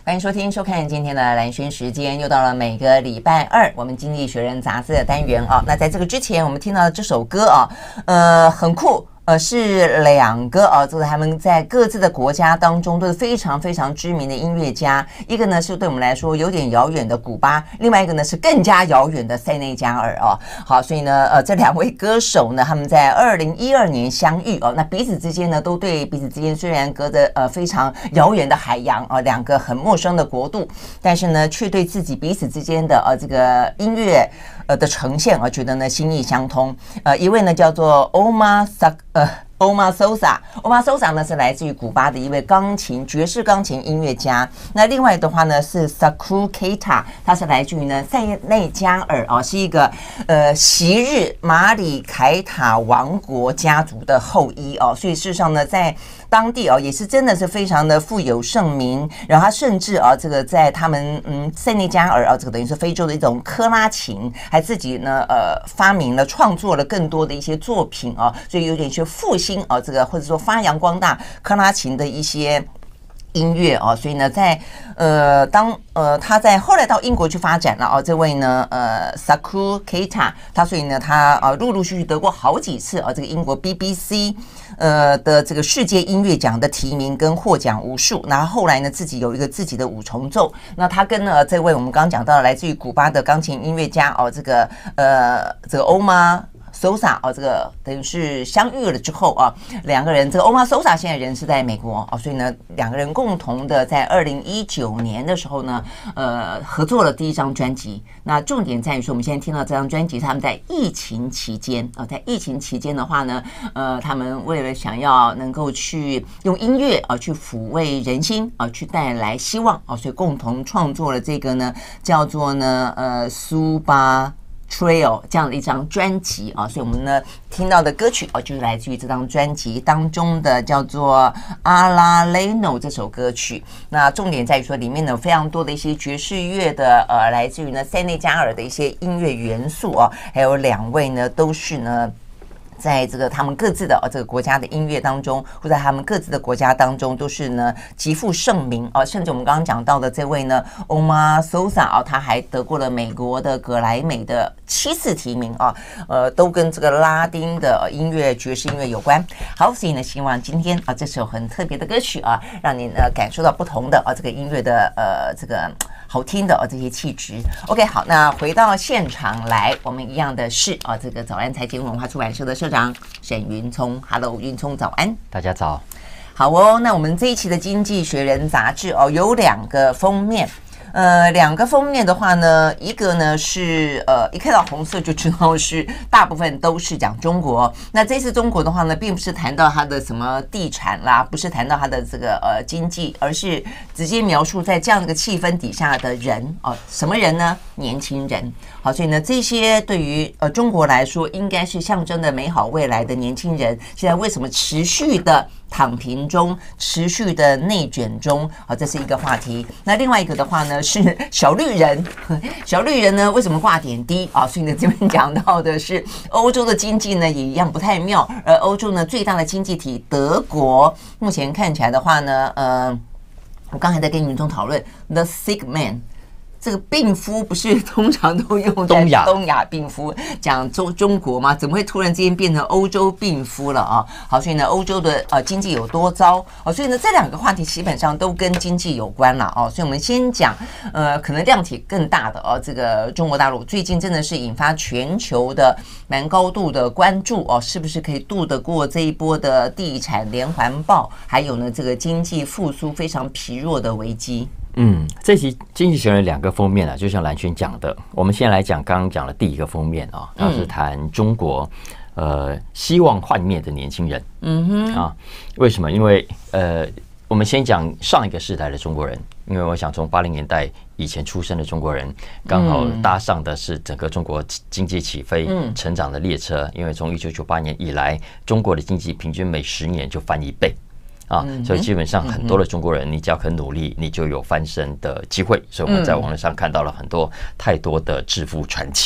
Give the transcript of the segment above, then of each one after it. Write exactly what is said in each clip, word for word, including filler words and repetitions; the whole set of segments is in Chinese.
欢迎收听、收看今天的蓝轩时间，又到了每个礼拜二我们《经济学人》杂志的单元啊。那在这个之前，我们听到的这首歌啊，呃，很酷。呃，是两个啊，这个他们在各自的国家当中都是非常非常知名的音乐家。一个呢是对我们来说有点遥远的古巴，另外一个呢是更加遥远的塞内加尔啊。好，所以呢，呃，这两位歌手呢，他们在二零一二年相遇哦，那彼此之间呢，都对彼此之间虽然隔着呃非常遥远的海洋啊，两个很陌生的国度，但是呢，却对自己彼此之间的呃这个音乐呃的呈现啊，觉得呢心意相通。呃，一位呢叫做 Omar Sak 呃 Omar Sosa，Omar Sosa 呢是来自于古巴的一位钢琴爵士钢琴音乐家。那另外的话呢是 Saku Keita， 他是来自于呢塞内加尔啊，是一个呃昔日马里凯塔王国家族的后裔哦，所以事实上呢在当地哦也是真的是非常的富有盛名。然后他甚至啊这个在他们嗯塞内加尔啊这个等于是非洲的一种科拉琴，还自己呢呃发明了创作了更多的一些作品啊，所以有点去复兴啊，这个或者说发扬光大科拉琴的一些音乐哦，所以呢，在呃当呃他在后来到英国去发展了哦，这位呢呃 Saku Keita， 他所以呢他呃陆陆续续得过好几次啊、哦、这个英国 B B C 呃的这个世界音乐奖的提名跟获奖无数。那后来呢自己有一个自己的五重奏。那他跟呢这位我们刚刚讲到的来自于古巴的钢琴音乐家哦，这个呃这个 Omar Sosa 哦，这个等于是相遇了之后啊，两个人这个 Omar Sosa 现在人是在美国哦，所以呢两个人共同的在二零一九年的时候呢，呃合作了第一张专辑。那重点在于说，我们现在听到这张专辑，他们在疫情期间啊、哦，在疫情期间的话呢，呃，他们为了想要能够去用音乐啊、哦、去抚慰人心啊、哦，去带来希望啊、哦，所以共同创作了这个呢叫做呢呃苏巴Trail 这样的一张专辑啊，所以我们呢听到的歌曲啊，就是来自于这张专辑当中的叫做阿拉雷诺这首歌曲。那重点在于说，里面呢有非常多的一些爵士乐的呃，来自于呢塞内加尔的一些音乐元素啊，还有两位呢都是呢。在这个他们各自的、哦、这个国家的音乐当中，或在他们各自的国家当中，都是呢极负盛名哦。甚至我们刚刚讲到的这位呢 Omar Sosa 哦，他还得过了美国的格莱美的七次提名啊、哦，呃，都跟这个拉丁的音乐、爵士音乐有关。好，所以呢，希望今天啊，这首很特别的歌曲啊，让你呢感受到不同的啊这个音乐的呃这个好听的啊这些气质。OK， 好，那回到现场来，我们一样的是啊，这个早安财经文化出版社的社长沈云聪 ，Hello， 云聪早安， 大家早。 好哦，那我们这一期的《经济学人》杂志哦，有两个封面。呃，两个封面的话呢，一个呢是呃，一看到红色就知道是大部分都是讲中国。那这次中国的话呢，并不是谈到它的什么地产啦，不是谈到它的这个呃经济，而是直接描述在这样的一个气氛底下的人哦、呃，什么人呢？年轻人。好，所以呢，这些对于呃中国来说，应该是象征的美好未来的年轻人，现在为什么持续的躺平中，持续的内卷中？好，这是一个话题。那另外一个的话呢，是小绿人。小绿人呢，为什么挂点滴啊？所以呢，这边讲到的是欧洲的经济呢，也一样不太妙。而欧洲呢，最大的经济体德国，目前看起来的话呢，呃，我刚才在跟云中讨论 The Sick Man。这个病夫不是通常都用在东亚东亚病夫讲中中国吗？怎么会突然之间变成欧洲病夫了啊？好，所以呢，欧洲的呃经济有多糟哦？所以呢，这两个话题基本上都跟经济有关了哦。所以我们先讲呃，可能量体更大的哦，这个中国大陆最近真的是引发全球的蛮高度的关注哦，是不是可以渡得过这一波的地产连环爆，还有呢这个经济复苏非常疲弱的危机？ 嗯，这期《经济学人》两个封面啊，就像蓝轩讲的，我们先来讲刚刚讲的第一个封面啊，它是谈中国呃希望幻灭的年轻人。嗯哼啊，为什么？因为呃，我们先讲上一个世代的中国人，因为我想从八零年代以前出生的中国人，刚好搭上的是整个中国经济起飞、成长的列车。因为从一九九八年以来，中国的经济平均每十年就翻一倍。啊，所以基本上很多的中国人，你只要肯努力，你就有翻身的机会。所以我们在网络上看到了很多太多的致富传奇。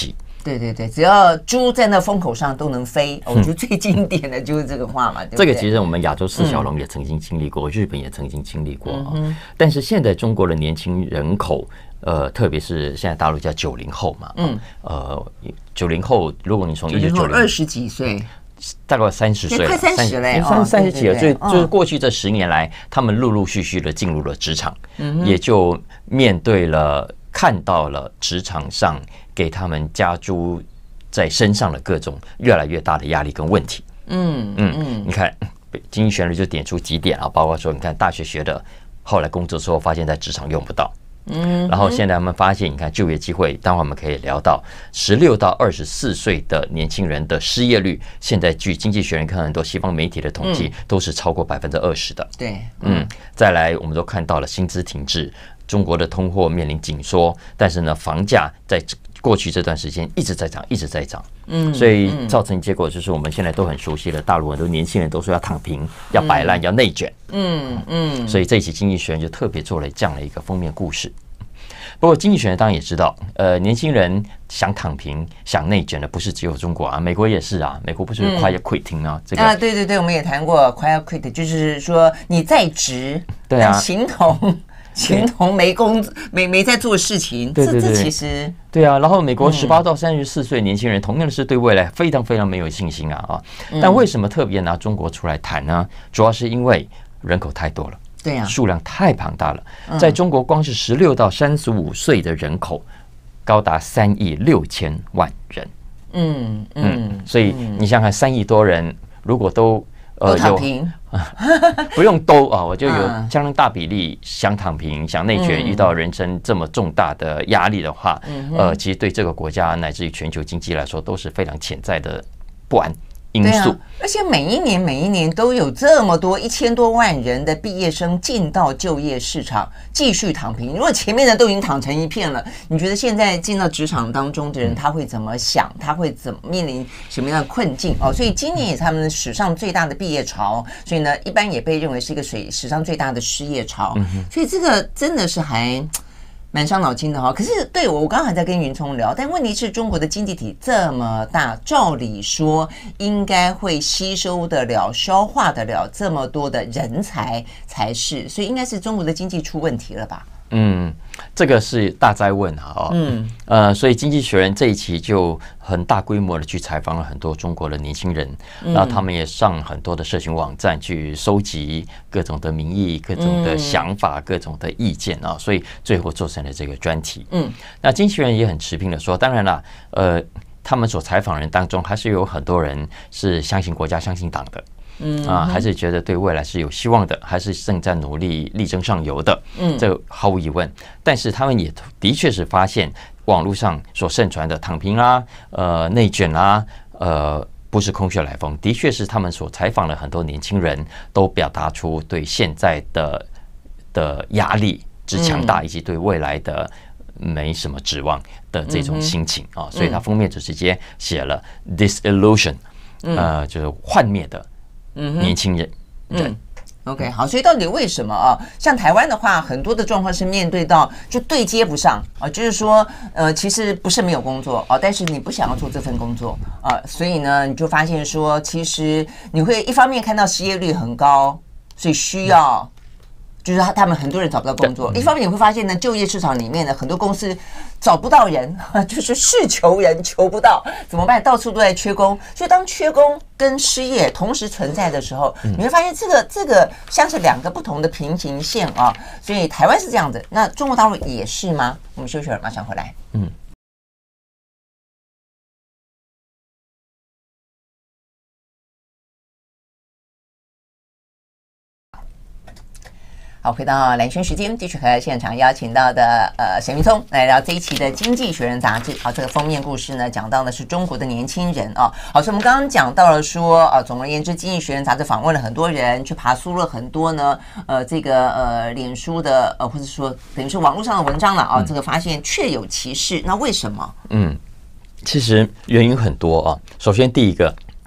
对对对，只要猪在那风口上都能飞，我觉得最经典的就是这个话嘛。对不对？ 这个其实我们亚洲四小龙也曾经经历过，嗯、日本也曾经经历过啊。嗯、但是现在中国的年轻人口，呃，特别是现在大陆叫九零后嘛，嗯，呃，九零后，如果你从一九九零二十几岁。 大概三十岁， 快三十嘞， 三三十几了，所以就是过去这十年来，他们陆陆续续的进入了职场，也就面对了、看到了职场上给他们加诸在身上的各种越来越大的压力跟问题。嗯嗯，你看，经济学人就点出几点啊，包括说，你看大学学的，后来工作之后发现在职场用不到。嗯，然后现在他们发现，你看就业机会，待会我们可以聊到十六到二十四岁的年轻人的失业率，现在据经济学人看很多西方媒体的统计，都是超过百分之二十的。 对， 嗯，再来我们都看到了薪资停滞，中国的通货面临紧缩，但是呢，房价在过去这段时间一直在涨，一直在涨。嗯，所以造成结果就是我们现在都很熟悉了，大陆很多年轻人都说要躺平、要摆烂、要内卷。嗯嗯，所以这一期经济学人就特别做了这样的一个封面故事。不过经济学人当然也知道，呃，年轻人想躺平、想内卷的不是只有中国啊，美国也是啊。美国不是 quiet quitting 啊？这个啊，对对对，我们也谈过 quiet quit， 就是说你在职， 对啊， 形同形同没工没没在做事情。 对对对， 这其实对啊。然后美国十八到三十四岁年轻人同样的是对未来非常非常没有信心啊啊！但为什么特别拿中国出来谈呢？主要是因为人口太多了。 对啊， 数量太庞大了，在中国光是十六到三十五岁的人口高达三亿六千万人。嗯嗯，所以你想想看，三亿多人如果都呃有不用都啊，我就有相当大比例想躺平、想内卷，遇到人生这么重大的压力的话，呃，其实对这个国家乃至于全球经济来说都是非常潜在的不安因素。 啊、而且每一年每一年都有这么多一千多万人的毕业生进到就业市场继续躺平。如果前面的都已经躺成一片了，你觉得现在进到职场当中的人他会怎么想？他会怎么面临什么样的困境？哦，所以今年也是他们史上最大的毕业潮，所以呢，一般也被认为是一个水史上最大的失业潮。所以这个真的是还蛮伤脑筋的哈。可是对我，我刚刚还在跟云聪聊，但问题是中国的经济体这么大，照理说应该会吸收得了、消化得了这么多的人才才是，所以应该是中国的经济出问题了吧？ 嗯，这个是大哉问啊、哦！嗯，呃，所以《经济学人》这一期就很大规模的去采访了很多中国的年轻人，嗯、然后他们也上很多的社群网站去收集各种的民意、各种的想法、嗯、各种的意见啊，所以最後做成了这个专题。嗯，那《经济学人》也很持平的说，当然了，呃，他们所采访人当中，还是有很多人是相信国家、相信党的。嗯啊，还是觉得对未来是有希望的，还是正在努力力争上游的，嗯，这毫无疑问。但是他们也的确是发现网络上所盛传的躺平啦、呃内卷啦、呃不是空穴来风，的确是他们所采访的很多年轻人都表达出对现在的的压力之强大，以及对未来的没什么指望的这种心情啊。所以他封面就直接写了 disillusion， 呃，就是幻灭的。年轻人， 嗯 ，OK， 好，所以到底为什么啊？像台湾的话，很多的状况是面对到就对接不上啊，就是说，呃，其实不是没有工作啊，但是你不想要做这份工作啊，所以呢，你就发现说，其实你会一方面看到失业率很高，所以需要。就是他他们很多人找不到工作，一方面你会发现呢，就业市场里面呢，很多公司找不到人，就是是求人求不到，怎么办？到处都在缺工，所以当缺工跟失业同时存在的时候，你会发现这个这个像是两个不同的平行线啊。所以台湾是这样子，那中国大陆也是吗？我们休息会儿，马上回来。嗯。好，回到蓝轩时间，继续和现场邀请到的呃沈明聪来聊这一期的《经济学人》杂志。好，这个封面故事呢，讲到的是中国的年轻人啊。好，所以我们刚刚讲到了说，呃，总而言之，《经济学人》杂志访问了很多人，去爬梳了很多呢，呃，这个呃，脸书的呃，或者说等于是网络上的文章了啊。这个发现确有其事，那为什么？ 嗯，其实原因很多啊。首先第一个，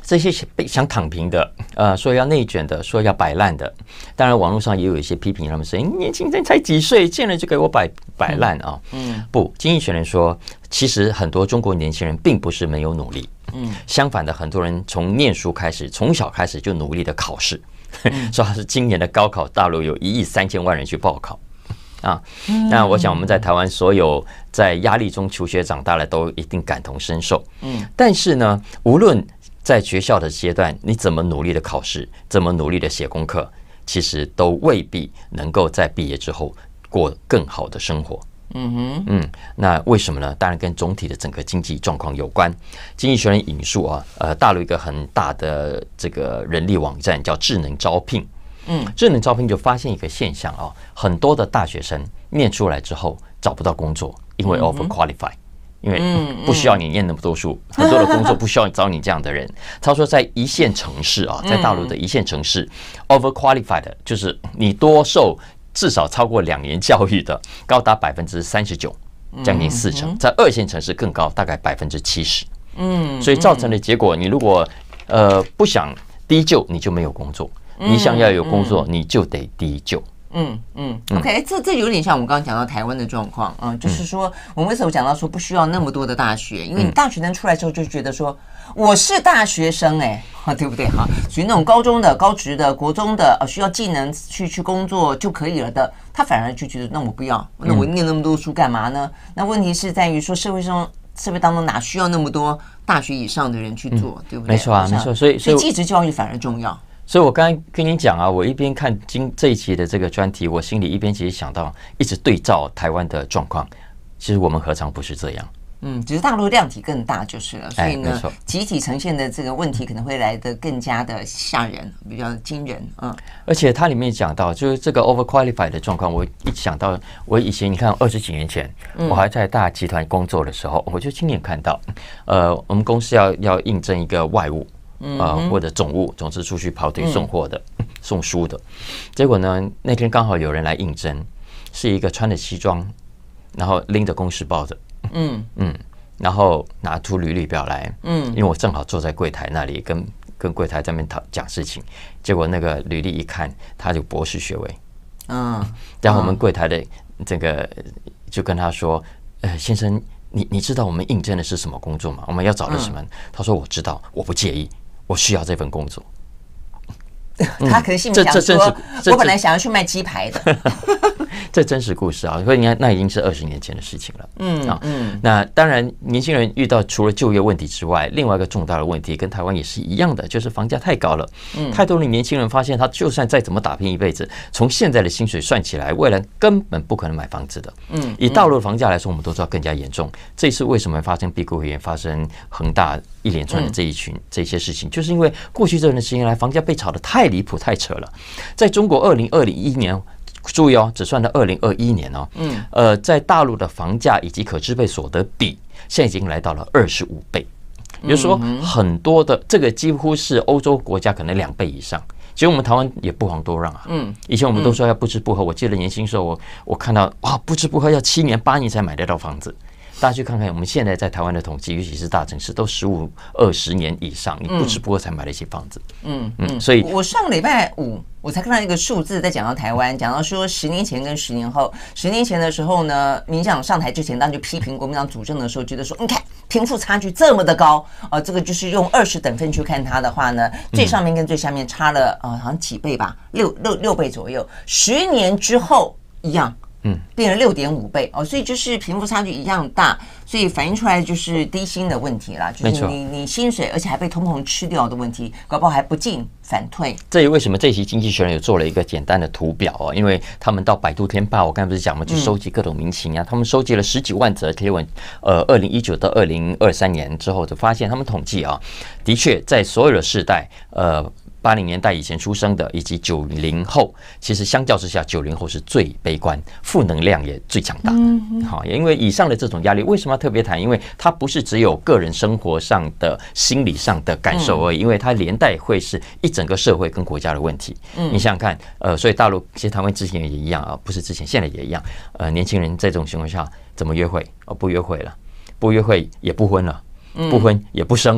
这些被想躺平的，呃，说要内卷的，说要摆烂的，当然网络上也有一些批评他们说，年轻人才几岁，见了就给我摆摆烂啊。嗯，不，经济学人说，其实很多中国年轻人并不是没有努力，嗯，相反的，很多人从念书开始，从小开始就努力的考试，嗯、说他是今年的高考，大陆有一亿三千万人去报考。啊，那我想我们在台湾所有在压力中求学长大的都一定感同身受。嗯，但是呢，无论在学校的阶段，你怎么努力的考试，怎么努力的写功课，其实都未必能够在毕业之后过更好的生活。嗯哼，嗯，那为什么呢？当然跟总体的整个经济状况有关。经济学人引述啊，呃，大陆一个很大的这个人力网站叫智能招聘。嗯，智能招聘就发现一个现象啊，很多的大学生念出来之后找不到工作，因为 over qualify， 因为不需要你念那么多书，很多的工作不需要找你这样的人。他说，在一线城市啊，在大陆的一线城市 over qualified 就是你多受至少超过两年教育的，高达百分之三十九，将近四成，在二线城市更高，大概百分之七十。嗯，所以造成的结果，你如果呃不想低就，你就没有工作。你想要有工作，你就得低就。 嗯嗯 ，OK， 这这有点像我们刚刚讲到台湾的状况啊、嗯，就是说我们为什么讲到说不需要那么多的大学，因为你大学生出来之后就觉得说我是大学生哎、欸，对不对哈？属于那种高中的、高职的、国中的，呃，需要技能去去工作就可以了的，他反而就觉得那我不要，那我念那么多书干嘛呢？那问题是在于说社会上。社会当中哪需要那么多大学以上的人去做，嗯、对不对？ 没错啊，没错。所以， 所以技职教育反而重要。 所以我刚才跟你讲啊，我一边看今这一期的这个专题，我心里一边其实想到，一直对照台湾的状况，其实我们何尝不是这样？ 嗯，只是大陆量体更大就是了，所以呢，哎、集体呈现的这个问题可能会来得更加的吓人，比较惊人。嗯， 而且它里面讲到，就是这个 overqualified 的状况，我一想到我以前，你看二十几年前，我还在大集团工作的时候，我就亲眼看到，呃，我们公司要要应征一个外务，呃，或者总务，总之出去跑腿送货的、嗯、送书的，结果呢，那天刚好有人来应征，是一个穿着西装，然后拎着公事包的。嗯嗯，然后拿出履历表来，嗯，因为我正好坐在柜台那里跟跟柜台在那边讨讲事情，结果那个履历一看，他就博士学位，嗯，然后我们柜台的这个就跟他说，呃，先生，你你知道我们应征的是什么工作吗？我们要找的什么？他说我知道，我不介意，我需要这份工作。 他可能心里想说，我本来想要去卖鸡排的。 这真实故事啊，所以你看，那已经是二十年前的事情了。嗯啊，嗯，那当然，年轻人遇到除了就业问题之外，另外一个重大的问题跟台湾也是一样的，就是房价太高了。嗯，太多的年轻人发现，他就算再怎么打拼一辈子，从现在的薪水算起来，未来根本不可能买房子的。嗯，以大陆的房价来说，我们都知道更加严重。这次为什么发生碧桂园、发生恒大一连串的这一群这些事情，就是因为过去这段时间来，房价被炒得太离谱、太扯了。在中国二零二零一年。注意哦，只算到二零二一年哦，嗯，呃，在大陆的房价以及可支配所得比，现在已经来到了二十五倍，也就是说，很多的这个几乎是欧洲国家可能两倍以上。其实我们台湾也不遑多让啊，嗯，以前我们都说要不吃不喝，我记得年轻时候我我看到哇，不吃不喝要七年八年才买得到房子。大家去看看，我们现在在台湾的统计，尤其是大城市，都十五、二十年以上，你不吃不喝才买了一些房子。嗯嗯，所以我上个礼拜五我才看到一个数字，在讲到台湾，讲到说十年前跟十年后，十年前的时候呢，民进党上台之前，当然就批评国民党主政的时候，觉得说，你看贫富差距这么的高，呃，这个就是用二十等分去看它的话呢，最上面跟最下面差了呃好像几倍吧，六六六倍左右。十年之后一样。嗯，变成六点五倍哦，所以就是贫富差距一样大，所以反映出来就是低薪的问题啦，就是你你薪水，而且还被通膨吃掉的问题，搞不好还不进反退。 这也为什么这期《经济学人》有做了一个简单的图表哦，因为他们到百度天霸，我刚才不是讲嘛，去收集各种民情啊，他们收集了十几万则贴文，呃，二零一九到二零二三年之后，就发现他们统计啊，的确在所有的世代，呃。八零年代以前出生的，以及九零后，其实相较之下，九零后是最悲观，负能量也最强大。好，因为以上的这种压力，为什么要特别谈？因为它不是只有个人生活上的、心理上的感受而已，因为它连带会是一整个社会跟国家的问题。你想想看，呃，所以大陆其实台湾之前也一样啊，不是之前，现在也一样。呃，年轻人在这种情况下怎么约会？哦，不约会了，不约会也不婚了，不婚也不生了。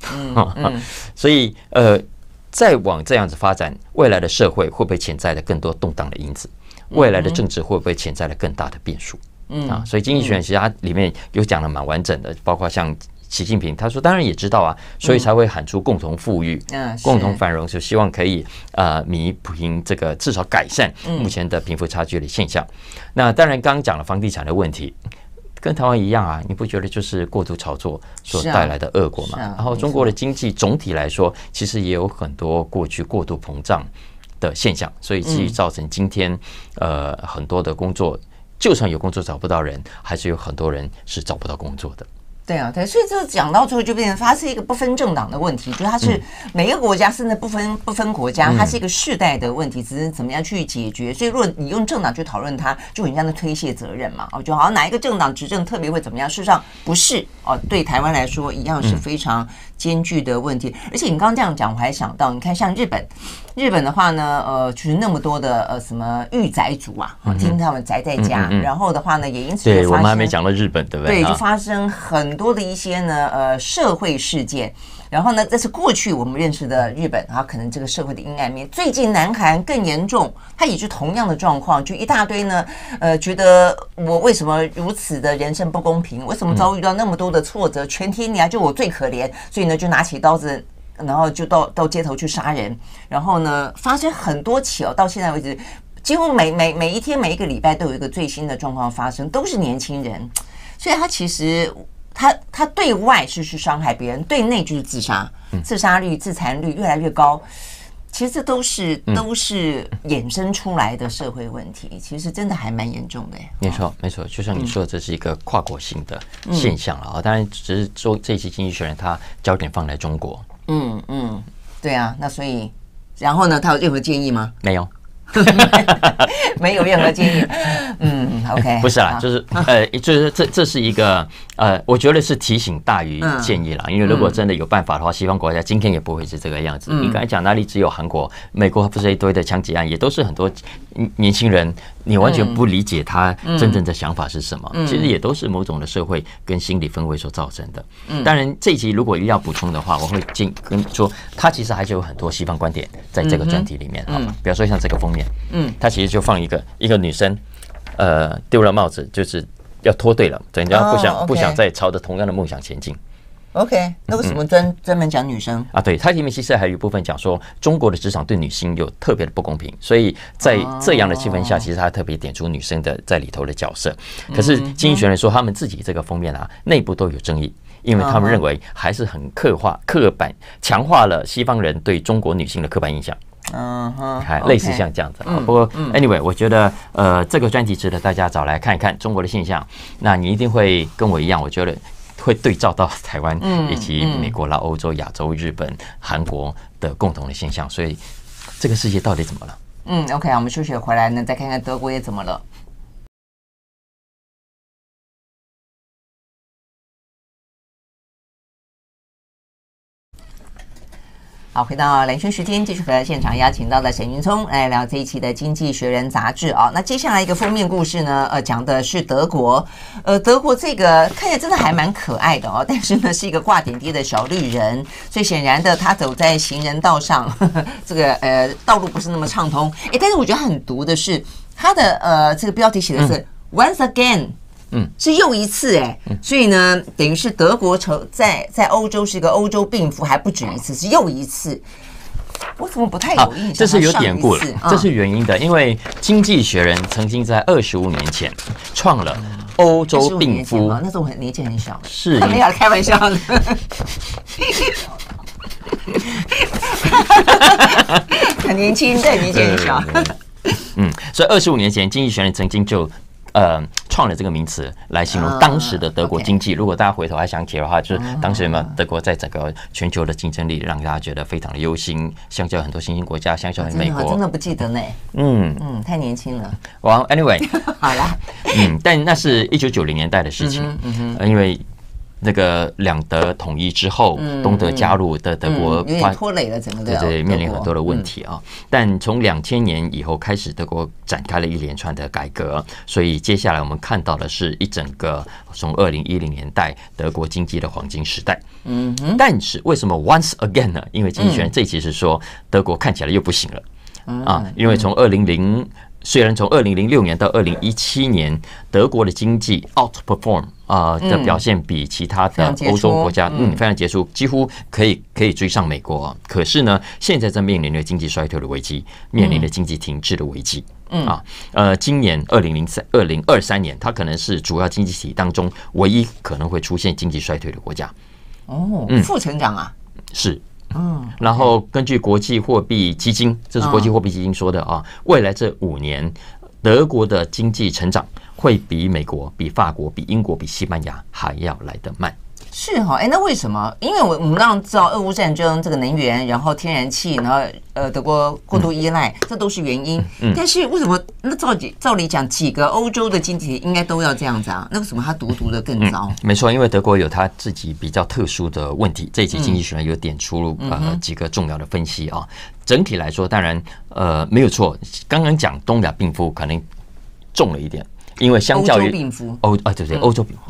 嗯嗯、所以呃，再往这样子发展，未来的社会会不会潜在了更多动荡的因子？未来的政治会不会潜在了更大的变数？嗯啊，所以经济学人其实它里面有讲的蛮完整的，包括像习近平他说，当然也知道啊，所以才会喊出共同富裕、嗯、共同繁荣，就希望可以呃弥平这个至少改善目前的贫富差距的现象。嗯、那当然，刚刚讲了房地产的问题。跟台湾一样啊，你不觉得就是过度炒作所带来的恶果吗？啊啊、然后中国的经济总体来说，其实也有很多过去过度膨胀的现象，所以至于造成今天、嗯、呃很多的工作，就算有工作找不到人，还是有很多人是找不到工作的。 对啊，对，所以这讲到最后就变成它是一个不分政党的问题，就是它是每个国家甚至不分不分国家，它是一个世代的问题，只是怎么样去解决。所以如果你用政党去讨论它，就很像在推卸责任嘛。哦，就好像哪一个政党执政特别会怎么样，事实上不是哦。对台湾来说，一样是非常艰巨的问题。而且你刚刚这样讲，我还想到，你看像日本，日本的话呢，呃，就是那么多的呃什么御宅族啊，哦、听他们宅在家，嗯嗯嗯然后的话呢，也因此对我们还没讲到日本，对不对？ 对，就发生很多的一些呢，呃，社会事件。然后呢，这是过去我们认识的日本，然后可能这个社会的阴暗面。最近南韩更严重，它也是同样的状况，就一大堆呢，呃，觉得我为什么如此的人生不公平？为什么遭遇到那么多的挫折？全天涯就我最可怜，所以呢，就拿起刀子。然后就到到街头去杀人，然后呢，发生很多起哦，到现在为止，几乎每每每一天每一个礼拜都有一个最新的状况发生，都是年轻人，所以他其实他他对外是去伤害别人，对内就是自杀，自杀率、自残率越来越高。其实这都是都是衍生出来的社会问题，嗯、其实真的还蛮严重的。 没错，没错，就像你说的，这是一个跨国性的现象了啊。嗯、当然，只是说这一期《经济学人》它焦点放在中国。嗯嗯，对啊，那所以，然后呢，他有任何建议吗？ 没有。 没有任何建议。嗯 ，OK， 不是啦，就是呃，就是这这是一个呃，我觉得是提醒大于建议啦。因为如果真的有办法的话，西方国家今天也不会是这个样子。你刚才讲哪里只有韩国、美国不是一堆的枪击案，也都是很多年轻人，你完全不理解他真正的想法是什么。其实也都是某种的社会跟心理氛围所造成的。当然，这一集如果一定要补充的话，我会建跟说，他其实还是有很多西方观点在这个专题里面啊。比方说像这个封面。嗯，他其实就放一个一个女生，呃，丢了帽子，就是要脱队了，人家不想、oh, okay. 不想再朝着同样的梦想前进。 OK， 那为什么专专门讲女生啊？对，它里面其实还有一部分讲说，中国的职场对女性有特别的不公平，所以在这样的气氛下，其实他特别点出女生的在里头的角色。可是经济学人说，他们自己这个封面啊，内部都有争议。因为他们认为还是很刻画、刻板、强化了西方人对中国女性的刻板印象。嗯哼，类似像这样子啊。不过 ，anyway， 我觉得呃，这个专题值得大家找来看一看中国的现象。那你一定会跟我一样，我觉得会对照到台湾以及美国啦、欧洲、亚洲、日本、韩国的共同的现象。所以，这个世界到底怎么了？ 嗯 ，OK， 我们休息回来呢，再看看德国也怎么了。好，回到蓝轩时间，继续回到现场，邀请到了沈云聪来聊这一期的《经济学人》杂志啊。那接下来一个封面故事呢，呃，讲的是德国，呃，德国这个看起来真的还蛮可爱的哦，但是呢是一个挂点滴的小绿人，所以显然的，他走在行人道上，呵呵这个呃道路不是那么畅通。哎，但是我觉得很毒的是，他的呃这个标题写的是 Once Again。嗯，是又一次哎、欸，所以呢，等于是德国在在欧洲是一个欧洲病夫，还不止一次，是又一次。我怎么不太有印象？ 这是有典故了，这是原因的，因为《经济学人》曾经在二十五年前创了欧洲病夫， 那时候我很年纪很小， 是没有开玩笑的，很年轻，对，年纪很小。 嗯，所以二十五年前，《经济学人》曾经就。呃，创了这个名词来形容当时的德国经济。如果大家回头还想起的话，就是当时嘛，德国在整个全球的竞争力让大家觉得非常的忧心，相较很多新兴国家，相较于美国， 真的不记得呢。 嗯嗯，太年轻了。 Well, anyway， 好啦， 嗯，但那是一九九零年代的事情，嗯哼，因为那个两德统一之后，嗯、东德加入的德国、 嗯、有点拖累了整个的， 对对，面临很多的问题啊。嗯、但从两千年以后开始，德国展开了一连串的改革，所以接下来我们看到的是一整个从二零一零年代德国经济的黄金时代。嗯哼，但是为什么 once again 呢？因为经济学人这一期是说德国看起来又不行了、嗯、啊，因为从二零零虽然从二零零六年到二零一七年，德国的经济 outperform 啊、呃、的表现比其他的欧洲国家嗯非常杰出，几乎可以可以追上美国。可是呢，现在正面临着经济衰退的危机，面临着经济停滞的危机。嗯啊，呃，今年二零零三二零二三年，它可能是主要经济体当中唯一可能会出现经济衰退的国家。 哦，负成长啊？ 是。嗯，然后根据国际货币基金，这是国际货币基金说的啊，未来这五年，德国的经济成长会比美国、比法国、比英国、比西班牙还要来得慢。 是哈，哎，那为什么？因为我我们当然知道俄乌战争这个能源，然后天然气，然后呃德国过度依赖，这都是原因。嗯，但是为什么？那照照理讲，几个欧洲的经济体应该都要这样子啊？那为什么它独独的更糟？ 嗯、没错，因为德国有它自己比较特殊的问题。这一期经济学人有点出呃几个重要的分析啊。整体来说，当然呃没有错，刚刚讲东亚病夫可能重了一点，因为相较于欧洲病夫， 欧啊对对，欧洲病夫。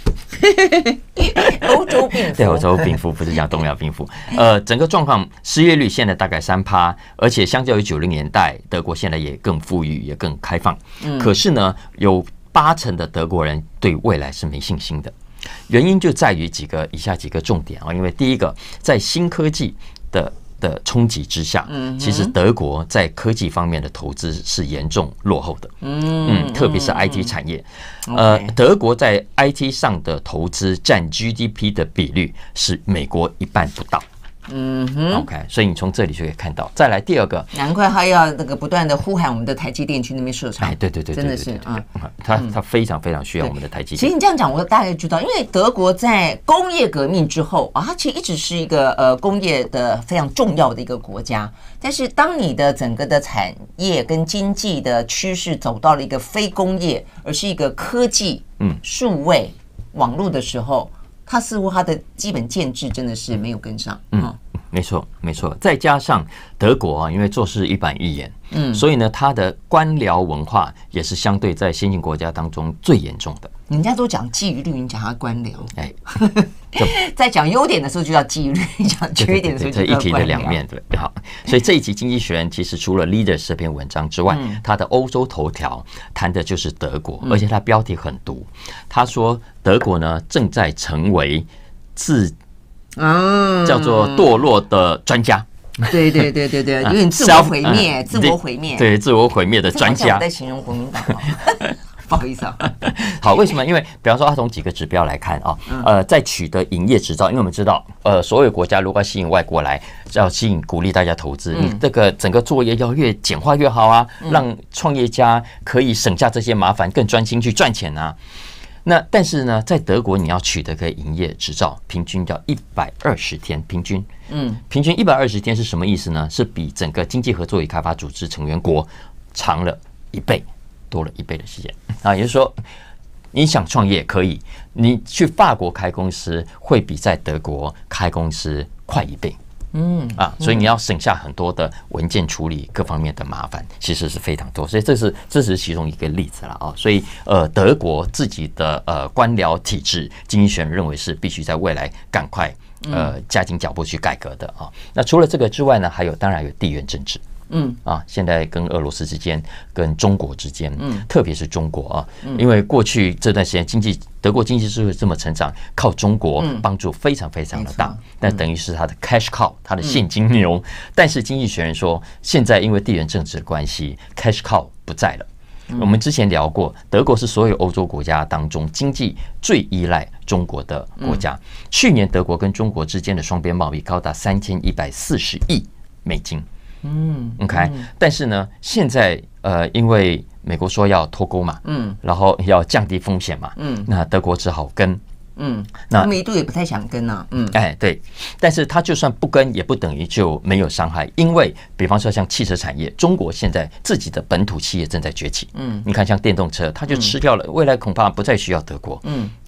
欧洲病夫， 对，欧洲病夫不是讲东亚病夫。呃，整个状况，失业率现在大概三趴，而且相较于九零年代，德国现在也更富裕，也更开放。嗯，可是呢，有八成的德国人对未来是没信心的，原因就在于几个以下几个重点啊。因为第一个，在新科技的的冲击之下，其实德国在科技方面的投资是严重落后的。嗯，特别是 I T 产业，呃，德国在 I T 上的投资占 G D P 的比率是美国一半不到。嗯哼 ，OK， 所以你从这里就可以看到。再来第二个， 难怪他要那个不断的呼喊我们的台积电去那边设厂。 哎，对对对， 真的是啊， 他他非常非常需要我们的台积电。 其实你这样讲，我大概知道，因为德国在工业革命之后啊，它其实一直是一个呃工业的非常重要的一个国家。但是当你的整个的产业跟经济的趋势走到了一个非工业，而是一个科技、嗯、数位、网络的时候。它似乎它的基本建制真的是没有跟上， 嗯，没错没错。再加上德国啊，因为做事一板一眼，嗯，所以呢，它的官僚文化也是相对在先进国家当中最严重的。 人家都讲纪律，你讲它官僚，哎，在讲优点的时候就叫纪律，讲缺点的时候就叫官僚。 这一体的两面，对，好。所以这一集《经济学人》其实除了 Leaders 这篇文章之外，它的欧洲头条谈的就是德国，而且它标题很毒。他说德国呢正在成为自叫做堕落的专家。 对对对对对，有点自我毁灭，自我毁灭， 对自我毁灭的专家。 我在形容国民党。不好意思啊， 好，为什么？因为比方说，他从几个指标来看啊，呃，在取得营业执照，因为我们知道，呃，所有国家如果要吸引外国来，要吸引鼓励大家投资，你这个整个作业要越简化越好啊，让创业家可以省下这些麻烦，更专心去赚钱啊。那但是呢，在德国你要取得个营业执照，平均要一百二十天，平均，嗯，平均一百二十天是什么意思呢？是比整个经济合作与开发组织成员国长了一倍。多了一倍的时间啊，也就是说，你想创业可以，你去法国开公司会比在德国开公司快一倍，嗯啊，所以你要省下很多的文件处理各方面的麻烦，其实是非常多，所以这是这是其中一个例子了啊。所以呃，德国自己的呃官僚体制，经济学人认为是必须在未来赶快呃加紧脚步去改革的啊。那除了这个之外呢，还有当然有地缘政治。嗯啊，现在跟俄罗斯之间、跟中国之间，嗯，特别是中国啊，因为过去这段时间经济，德国经济之所以这么成长，靠中国帮助非常非常的大，但等于是它的 cash cow， 它的现金牛。但是经济学人说，现在因为地缘政治的关系 ，cash cow 不在了。我们之前聊过，德国是所有欧洲国家当中经济最依赖中国的国家。去年德国跟中国之间的双边贸易高达三千一百四十亿美金。嗯 ，OK， 但是呢，现在呃，因为美国说要脱钩嘛，嗯，然后要降低风险嘛，嗯，那德国只好跟，嗯， 那梅杜也不太想跟啊，嗯， 哎，对，但是他就算不跟，也不等于就没有伤害，因为比方说像汽车产业，中国现在自己的本土企业正在崛起，嗯，你看像电动车，它就吃掉了，未来恐怕不再需要德国，嗯。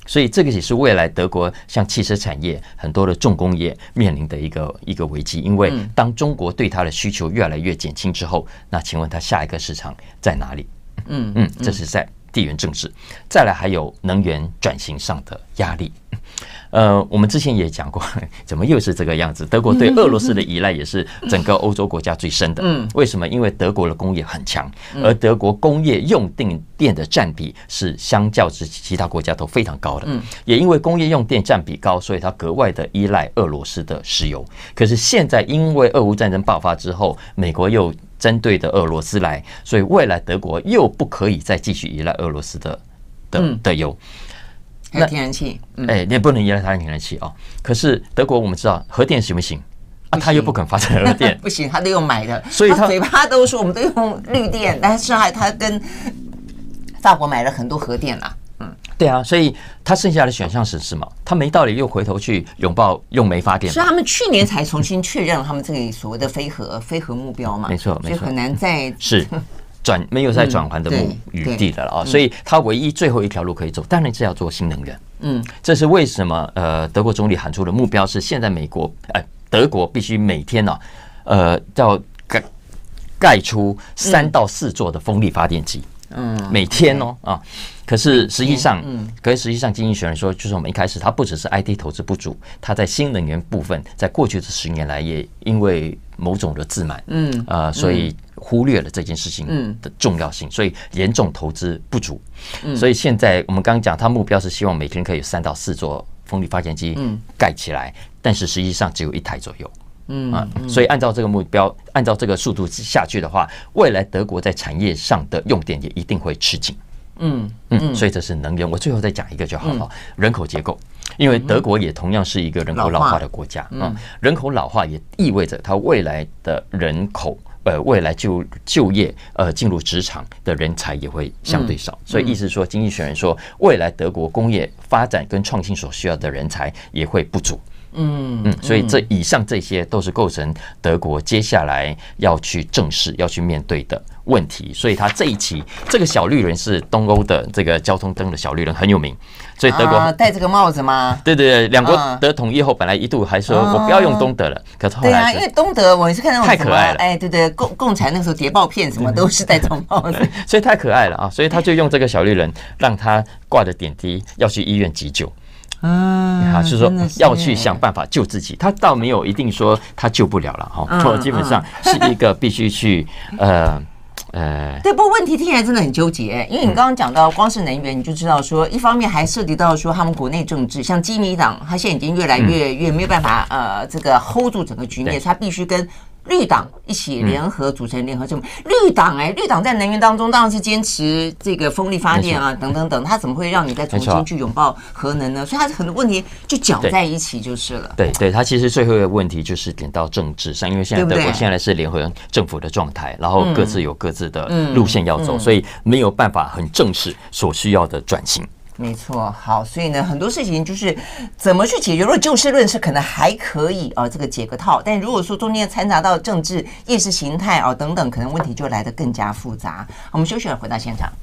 所以这个也是未来德国像汽车产业很多的重工业面临的一个一个危机，因为当中国对它的需求越来越减轻之后，那请问它下一个市场在哪里？嗯嗯，这是在地缘政治。再来还有能源转型上的压力。呃，我们之前也讲过，怎么又是这个样子？德国对俄罗斯的依赖也是整个欧洲国家最深的。嗯，为什么？因为德国的工业很强，而德国工业用电电的占比是相较之其他国家都非常高的。嗯，也因为工业用电占比高，所以它格外的依赖俄罗斯的石油。可是现在因为俄乌战争爆发之后，美国又针对的俄罗斯来，所以未来德国又不可以再继续依赖俄罗斯的的的油。 还有天然气， 哎、欸，你也不能依赖它的天然气哦。可是德国我们知道核电行不行啊？他又不肯发展核电， 不行，他都用买的。 所以他嘴巴都说我们都用绿电，但是还他跟法国买了很多核电啦。嗯， 对啊，所以他剩下的选项是什么？他没道理又回头去拥抱用煤发电。 所以他们去年才重新确认他们这里所谓的非核非核目标嘛， 没错，没错， 所以很难再是。转没有再转换的目余地了啊，所以它唯一最后一条路可以走，当然是要做新能源。嗯，这是为什么？呃，德国总理喊出的目标是，现在美国呃德国必须每天呢、啊，呃，要盖盖出三到四座的风力发电机。嗯，每天哦啊，可是实际上，嗯，可是实际上，经济学人说，就是我们一开始，它不只是 I T 投资不足，它在新能源部分，在过去的十年来，也因为某种的自满，嗯，呃，所以忽略了这件事情的重要性，所以严重投资不足。所以现在我们刚刚讲，它目标是希望每天可以有三到四座风力发电机盖起来，但是实际上只有一台左右。嗯啊，所以按照这个目标，按照这个速度下去的话，未来德国在产业上的用电也一定会吃紧。嗯嗯，所以这是能源。我最后再讲一个就好了，人口结构，因为德国也同样是一个人口老化的国家啊，人口老化也意味着它未来的人口。呃，未来就就业呃进入职场的人才也会相对少，所以意思说，经济学人说，未来德国工业发展跟创新所需要的人才也会不足。嗯嗯，所以这以上这些都是构成德国接下来要去正视、要去面对的问题。所以他这一期这个小绿人是东欧的这个交通灯的小绿人，很有名。所以德国戴这个帽子吗？ 对对对，两国德统一后，本来一度还说我不要用东德了，可是后来对啊，因为东德我也是看到太可爱了， 哎，对对，共共产那个时候谍报片什么都是戴这种帽子， 所以太可爱了啊！所以他就用这个小绿人，让他挂着点滴要去医院急救。啊，就是说要去想办法救自己，他倒没有一定说他救不了了哈，基本上是一个必须去呃呃。 对，不过问题听起来真的很纠结，因为你刚刚讲到光是能源，你就知道说，一方面还涉及到说他们国内政治，像基民党，他现在已经越来越越没有办法呃这个 hold 住整个局面，所以他必须跟绿党一起联合组成联合政府。绿党哎，绿党在能源当中当然是坚持这个风力发电啊，等等等，他怎么会让你再重新去拥抱核能呢？所以他很多问题就搅在一起就是了。 对对，他其实最后一个问题就是点到政治上，因为现在德国现在是联合政府的状态，然后各自有各自的路线要走，所以没有办法很正视所需要的转型。 没错，好，所以呢，很多事情就是怎么去解决。如果就事论事，可能还可以啊、呃，这个解个套。但如果说中间掺杂到政治、意识形态啊、呃、等等，可能问题就来得更加复杂。我们休息了，回到现场。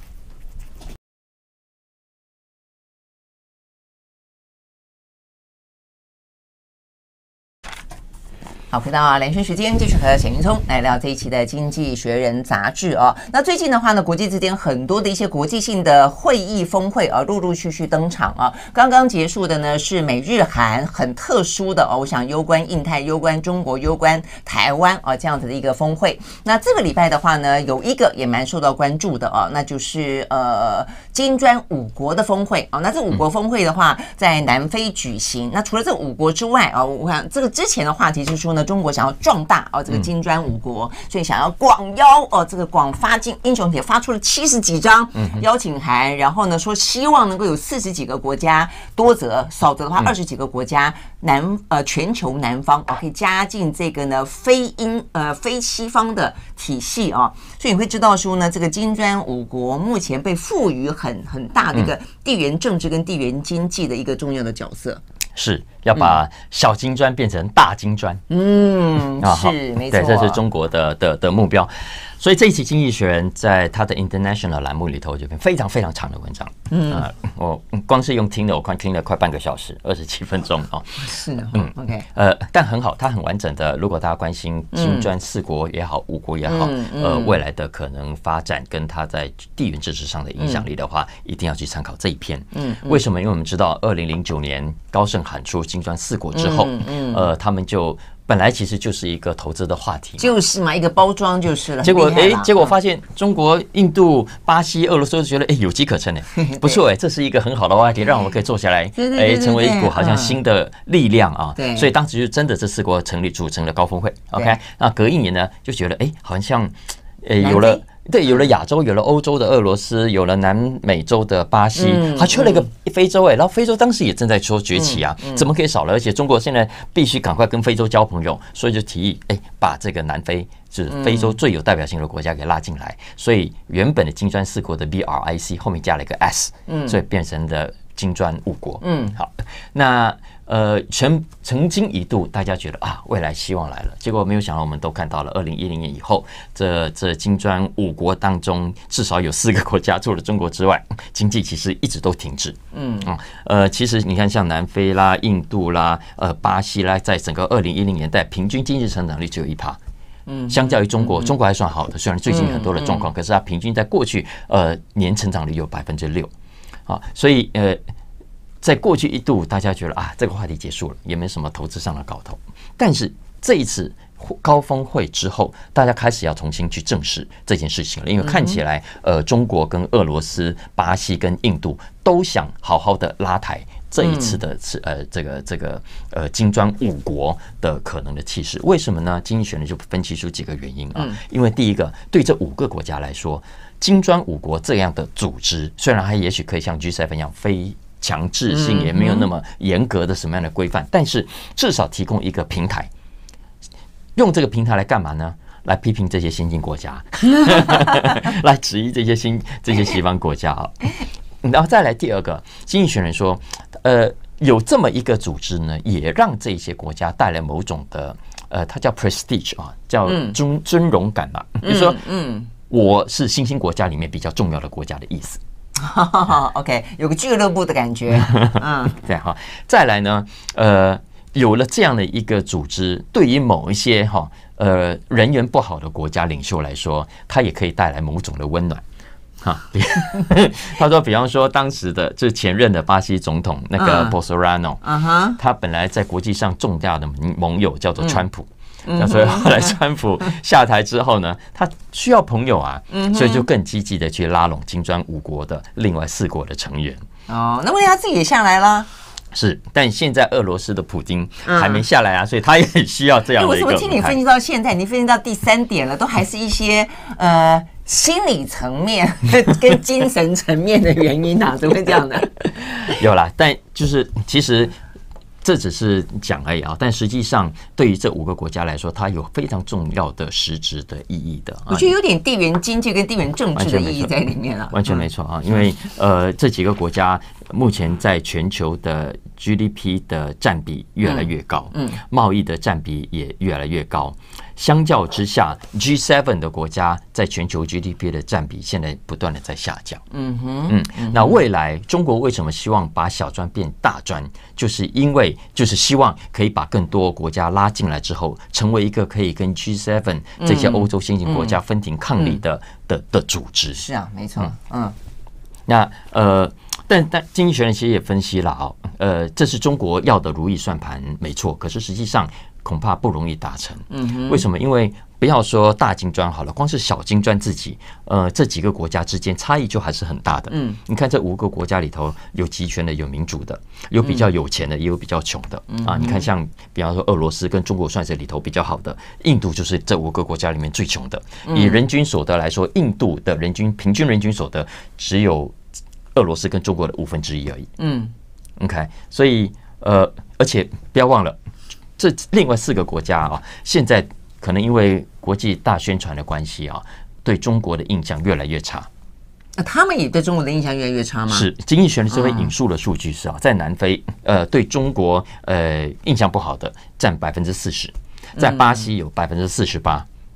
好，回到蓝轩时间，继续和沈云聪来聊这一期的《经济学人》杂志哦。那最近的话呢，国际之间很多的一些国际性的会议峰会啊，陆陆续续登场啊。刚刚结束的呢是美日韩很特殊的哦，我想攸关印太、攸关中国、攸关台湾啊这样子的一个峰会。那这个礼拜的话呢，有一个也蛮受到关注的哦，那就是呃金砖五国的峰会啊。那这五国峰会的话，在南非举行。那除了这五国之外啊，我想这个之前的话题就是说呢，中国想要壮大哦，这个金砖五国，所以想要广邀哦，这个广发进英雄帖，发出了七十几张邀请函，然后呢说希望能够有四十几个国家，多则少则的话二十几个国家南呃全球南方哦可以加进这个呢非英呃非西方的体系啊，所以你会知道说呢，这个金砖五国目前被赋予很很大的一个地缘政治跟地缘经济的一个重要的角色。 是要把小金砖变成大金砖， 嗯，是没错， 对，这是中国的的的目标。 所以这一期《经济学人》在他的 International 栏目里头有篇非常非常长的文章，嗯、呃，我光是用听的，我快听了快半个小时，二十七分钟哦。 是哦，嗯 ，OK， 呃，但很好，它很完整的。如果大家关心金砖四国也好，五国也好，嗯嗯、呃，未来的可能发展跟它在地缘政治上的影响力的话，嗯、一定要去参考这一篇。嗯，为什么？因为我们知道，二零零九年高盛喊出金砖四国之后，嗯嗯、呃，他们就。本来其实就是一个投资的话题， 就是嘛，一个包装就是了。 结果哎，结果发现中国、印度、巴西、俄罗斯都觉得哎有机可乘哎，不错哎，这是一个很好的话题，让我们可以坐下来哎，成为一股好像新的力量啊。对，所以当时就真的这四国成立组成了高峰会。OK， 那隔一年呢，就觉得哎，好像哎有了。对，有了亚洲，有了欧洲的俄罗斯，有了南美洲的巴西，还缺了一个非洲哎，然后非洲当时也正在说崛起啊，怎么可以少了？而且中国现在必须赶快跟非洲交朋友，所以就提议哎，把这个南非就是非洲最有代表性的国家给拉进来，所以原本的金砖四国的 B R I C 后面加了一个 S， 所以变成了金砖五国。嗯，好，那。呃，曾曾经一度大家觉得啊，未来希望来了，结果没有想到，我们都看到了，二零一零年以后，这这金砖五国当中，至少有四个国家，除了中国之外，经济其实一直都停滞。嗯啊，呃，其实你看，像南非啦、印度啦、呃巴西啦，在整个二零一零年代，平均经济成长率只有一趴。嗯，相较于中国，中国还算好的，虽然最近很多的状况，可是它平均在过去呃年成长率有百分之六。啊，所以呃。在过去一度，大家觉得啊，这个话题结束了，也没什么投资上的搞头。但是这一次高峰会之后，大家开始要重新去正视这件事情了，因为看起来，呃，中国跟俄罗斯、巴西跟印度都想好好的拉抬这一次的呃这个这个呃金砖五国的可能的气势。为什么呢？经济学人就分析出几个原因啊。因为第一个，对这五个国家来说，金砖五国这样的组织，虽然它也许可以像 G 七 一样非强制性，也没有那么严格的什么样的规范，但是至少提供一个平台，用这个平台来干嘛呢？来批评这些先进国家，来质疑这些新这些西方国家啊。然后再来第二个，经济学人说，呃，有这么一个组织呢，也让这些国家带来某种的呃，它叫 prestige 啊，叫尊尊荣感嘛，就是说，嗯，我是新兴国家里面比较重要的国家的意思。 OK， 有个俱乐部的感觉。嗯， 对哈。再来呢，呃，有了这样的一个组织，对于某一些哈呃人缘不好的国家领袖来说，它也可以带来某种的温暖。哈，他说，比方说当时的就是前任的巴西总统那个 Bolsonaro， 嗯哼，他本来在国际上重大的盟友叫做川普。那所以后来川普下台之后呢，他需要朋友啊，所以就更积极的去拉拢金砖五国的另外四国的成员。 哦，那问题他自己也下来了。 是，但现在俄罗斯的普丁还没下来啊，所以他也很需要这样的一个。 我怎么听你分析到现在，你分析到第三点了，都还是一些呃心理层面跟精神层面的原因啊？怎么会这样呢？ 有啦，但就是其实。这只是讲而已啊，但实际上对于这五个国家来说，它有非常重要的实质的意义的。 我觉得有点地缘经济跟地缘政治的意义在里面了。 完全没错啊，因为呃，这几个国家目前在全球的 G D P 的占比越来越高，嗯，贸易的占比也越来越高。相较之下 ，G 七 的国家在全球 G D P 的占比现在不断的在下降。嗯哼，嗯，那未来中国为什么希望把小专变大专？就是因为就是希望可以把更多国家拉进来之后，成为一个可以跟 G 七 这些欧洲先进国家分庭抗礼的、嗯嗯、的的组织。 是啊，没错。嗯，嗯那呃。但但经济学人其实也分析了啊，呃，这是中国要的如意算盘，没错。可是实际上恐怕不容易达成。嗯，为什么？因为不要说大金砖好了，光是小金砖自己，呃，这几个国家之间差异就还是很大的。嗯，你看这五个国家里头，有集权的，有民主的，有比较有钱的，也有比较穷的。啊，你看像比方说俄罗斯跟中国算是里头比较好的，印度就是这五个国家里面最穷的。以人均所得来说，印度的人均平均人均所得只有俄罗斯跟中国的五分之一而已。嗯 ，OK， 所以呃，而且不要忘了，这另外四个国家啊，现在可能因为国际大宣传的关系啊，对中国的印象越来越差。 那他们也对中国的印象越来越差吗？ 是，经济学人这边引述的数据是啊，在南非呃对中国呃印象不好的占百分之四十，在巴西有百分之四十八。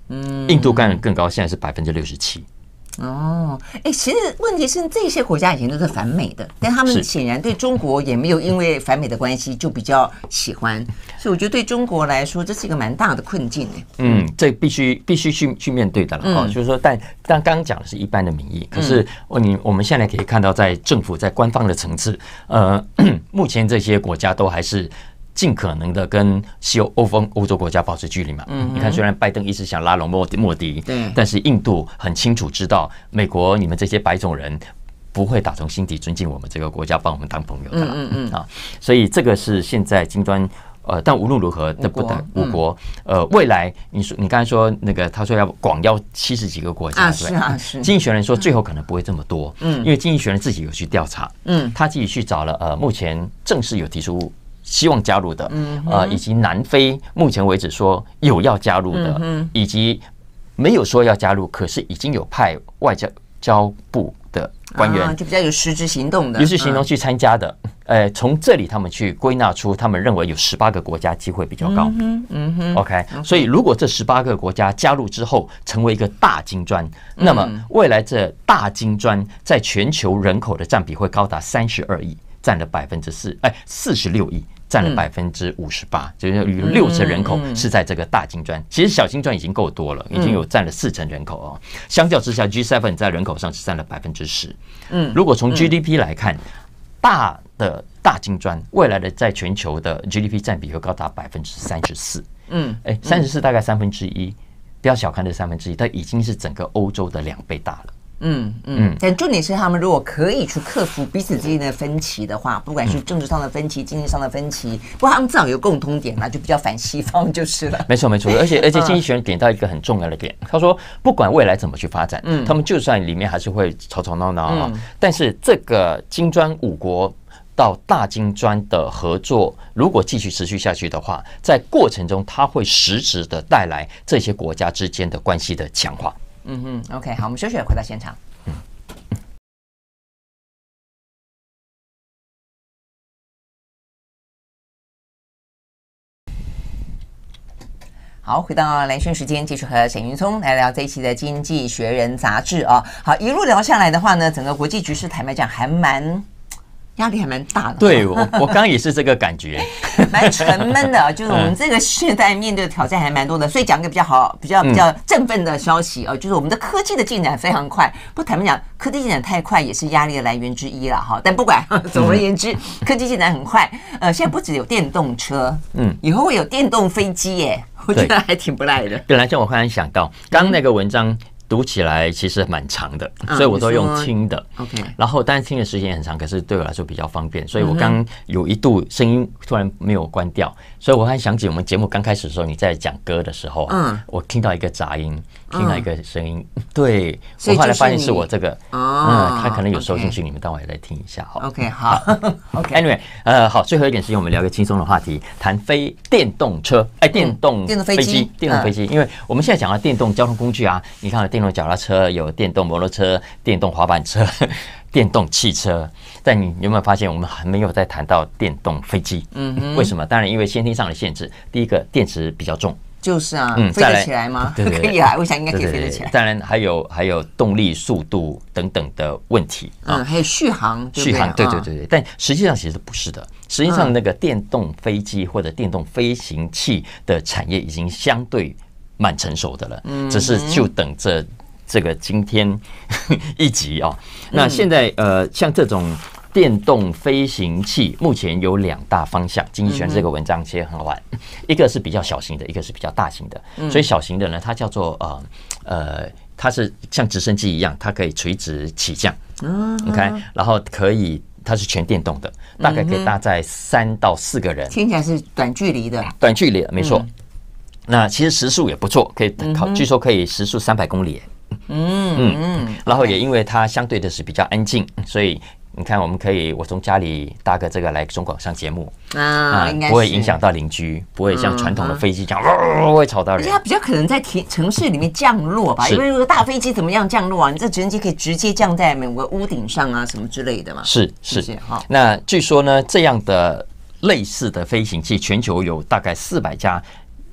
嗯，印度干得更高，现在是百分之六十七。 哦，哎，其实问题是这些国家以前都是反美的，但他们显然对中国也没有因为反美的关系就比较喜欢，所以我觉得对中国来说这是一个蛮大的困境哎。 嗯，这必须必须去去面对的了哦、嗯，就是说，但但刚刚讲的是一般的民意，可是你我们现在可以看到，在政府在官方的层次，呃，目前这些国家都还是尽可能的跟西欧欧风欧洲国家保持距离嘛。嗯，你看，虽然拜登一直想拉拢莫莫迪，对，但是印度很清楚知道，美国你们这些白种人不会打从心底尊敬我们这个国家，帮我们当朋友的啦。嗯嗯啊，所以这个是现在金砖。呃，但无论如何，这不等五国。呃，未来你说你刚才说那个，他说要广邀七十几个国家， 啊是啊是。 经济学人说最后可能不会这么多，嗯，因为经济学人自己有去调查，嗯，他自己去找了呃，目前正式有提出希望加入的，嗯，呃，以及南非目前为止说有要加入的，嗯，以及没有说要加入，可是已经有派外交交部的官员， 啊、就比较有实质行动的， 于是行动去参加的。呃，从这里他们去归纳出，他们认为有十八个国家机会比较高。嗯嗯哼 OK， 所以如果这十八个国家加入之后，成为一个大金砖，那么未来这大金砖在全球人口的占比会高达三十二亿，占了百分之四，哎，四十六亿。占了百分之五十八，就是有六成人口是在这个大金砖。其实小金砖已经够多了，已经有占了四成人口哦。相较之下 ，G 七 在人口上只占了百分之十。嗯，如果从 G D P 来看，大的大金砖未来的在全球的 G D P 占比会高达百分之三十四。嗯，哎，三十四大概三分之一，不要小看这三分之一，它已经是整个欧洲的两倍大了。 嗯嗯，但重点是他们如果可以去克服彼此之间的分歧的话，不管是政治上的分歧、经济上的分歧，不过他们至少有共通点啦，就比较反西方就是了。 没错没错，而且而且经济学人点到一个很重要的点，他说不管未来怎么去发展，嗯，他们就算里面还是会吵吵闹闹啊，但是这个金砖五国到大金砖的合作，如果继续持续下去的话，在过程中它会实质的带来这些国家之间的关系的强化。 嗯哼 ，OK， 好，我们休息，回到现场。嗯，好，回到蓝轩时间，继续和沈云聪来聊这一期的《经济学人》杂志啊。好，一路聊下来的话呢，整个国际局势坦白讲还蛮。压力还蛮大的， 对我，我刚刚也是这个感觉， 蛮沉闷的。就是我们这个时代面对的挑战还蛮多的，所以讲个比较好、比较比较振奋的消息啊，就是我们的科技的进展非常快。不坦白讲，科技进展太快也是压力的来源之一了哈。但不管，总而言之，科技进展很快。呃，现在不只有电动车，嗯，以后会有电动飞机耶，我觉得还挺不赖的。 本来就我忽然想到，刚刚那个文章。读起来其实蛮长的，所以我都用听的。OK， 然后但是听的时间很长，可是对我来说比较方便，所以我刚有一度声音突然没有关掉，所以我还想起我们节目刚开始的时候，你在讲歌的时候，嗯，我听到一个杂音，听到一个声音，对，我后来发现是我这个，嗯，他可能有收进去，你们待会也来听一下哈。 OK， 好 ，OK，Anyway， 呃，好，最后一点时间我们聊个轻松的话题，谈非电动车，哎，电动电动飞机， 电动飞机，因为我们现在讲到电动交通工具啊，你看。电动脚踏车有电动摩托车、电动滑板车、电动汽车，但你有没有发现我们还没有在谈到电动飞机？嗯，为什么？当然，因为先天上的限制。第一个，电池比较重。 就是啊，嗯，飞得起来吗？对对对可以啊，我想应该可以飞得起来。 当然还有还有动力、速度等等的问题啊，嗯，还有续航， 续航，对对对对。但实际上其实不是的，实际上那个电动飞机或者电动飞行器的产业已经相对蛮成熟的了，嗯，只是就等着这个今天一集啊。那现在呃，像这种。电动飞行器目前有两大方向，经济学人这个文章其实很好玩，一个是比较小型的，一个是比较大型的。所以小型的呢，它叫做呃呃，它是像直升机一样，它可以垂直起降，嗯 ，OK， 然后可以它是全电动的，大概可以搭载三到四个人， 听起来是短距离的， 短距离的没错。那其实时速也不错，可以考，据说可以时速三百公里。嗯嗯，然后也因为它相对的是比较安静，所以。你看，我们可以，我从家里搭个这个来中广上节目啊，不会影响到邻居，不会像传统的飞机这样，哦，会吵到人。 而且它比较可能在城市里面降落吧，因为如果大飞机怎么样降落啊？你这直升机可以直接降在某个屋顶上啊，什么之类的嘛。 是是，那据说呢，这样的类似的飞行器，全球有大概四百家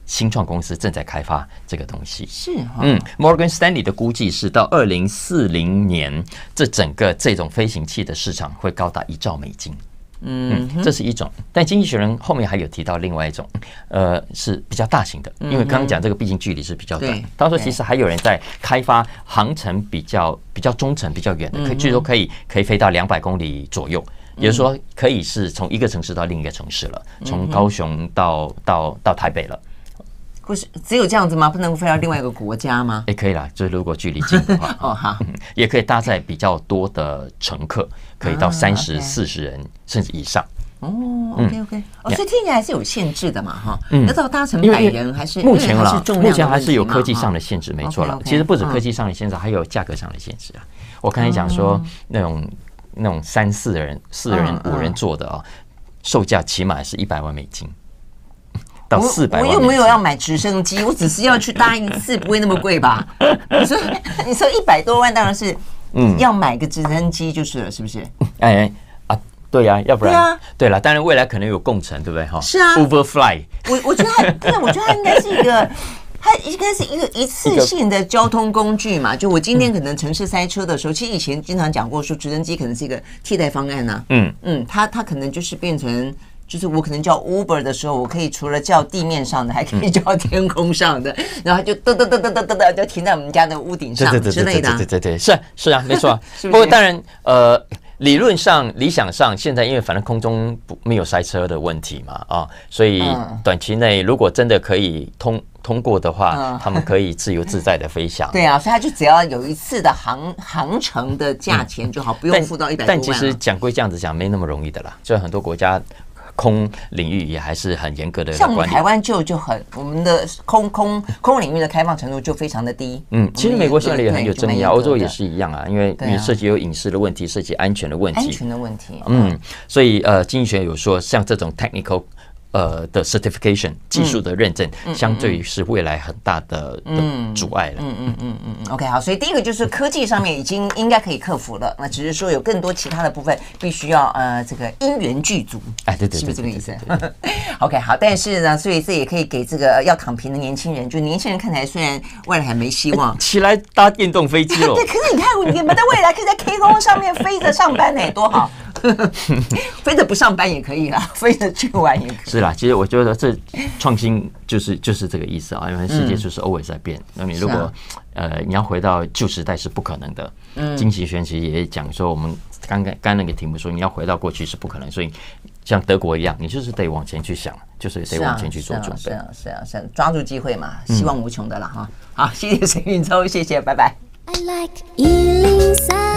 新创公司正在开发这个东西。 是哈， 嗯 ，Morgan Stanley 的估计是到二零四零年，这整个这种飞行器的市场会高达一兆美金。嗯，这是一种，但经济学人后面还有提到另外一种，呃，是比较大型的，因为刚刚讲这个毕竟距离是比较短。他说其实还有人在开发航程比较比较中程、比较远的，可以据说可以可以飞到两百公里左右，也就是说可以是从一个城市到另一个城市了，从高雄到到到台北了。 不是只有这样子吗？不能飞到另外一个国家吗？ 也可以啦，就是如果距离近的话， 哦好， 也可以搭载比较多的乘客，可以到三十四十人甚至以上。 哦 ，OK OK， 哦，所以听起来还是有限制的嘛，哈，要到搭乘百人还是目前啦，目前还是有科科技上的限制，没错了。其实不止科技上的限制，还有价格上的限制啊。我刚才讲说那种那种三四人、四人、五人座的啊，售价起码是一百万美金。到四百万， 我又没有要买直升机，我只是要去搭一次，不会那么贵吧？你说，你说一百多万，当然是，嗯，要买个直升机就是了，是不是？ 哎啊，对呀、啊，要不然，对啊，对了，当然未来可能有共乘，对不对？哈， 是啊 ，Overfly， 我我觉得它，对，我觉得它应该是一个。它应该是一个一次性的交通工具嘛？就我今天可能城市塞车的时候，其实以前经常讲过，说直升机可能是一个替代方案啊。嗯嗯，它它可能就是变成。就是我可能叫 Uber 的时候，我可以除了叫地面上的，还可以叫天空上的，然后就噔噔噔噔噔噔噔就停在我们家的屋顶上之类的。 对对对对，是是啊，没错。不过当然，呃，理论上、理想上，现在因为反正空中不没有塞车的问题嘛，啊，所以短期内如果真的可以通通过的话，他们可以自由自在的飞翔。 对啊，所以他就只要有一次的航航程的价钱就好，不用付到一百多万。 但其实讲归这样子讲，没那么容易的啦，所以很多国家。空领域也还是很严格的管理， 像我们台湾就就很我们的空空空领域的开放程度就非常的低。 嗯，其实美国现在也很有争议啊，欧洲也是一样啊，因为因为涉及有隐私的问题，涉及安全的问题， 安全的问题。 嗯，所以呃，经济学有说，像这种 technical。呃的 certification 技术的认证，嗯、相对于是未来很大的、嗯、的阻碍了。 嗯嗯嗯嗯 OK 好，所以第一个就是科技上面已经应该可以克服了，那只是说有更多其他的部分必须要呃这个因缘具足。 哎，对对对， 是不是这个意思 ？OK 好，但是呢，所以这也可以给这个要躺平的年轻人，就年轻人看起来虽然未来还没希望， 起来搭电动飞机了。 对，可是你看你们在未来可以在 K 空上面飞着上班呢，多好！飞着不上班也可以啦，飞着去玩也可以。 是啦，其实我觉得这创新就是就是这个意思啊，因为世界就是 always 在变。那、嗯、你如果、啊、呃你要回到旧时代是不可能的。嗯，经济学其实也讲说，我们刚刚刚那个题目说你要回到过去是不可能，所以像德国一样，你就是得往前去想，就是得往前去做准备。 是啊，是啊，是啊，抓住机会嘛，希望无穷的了哈。好，谢谢沈运洲，谢谢，拜拜。I like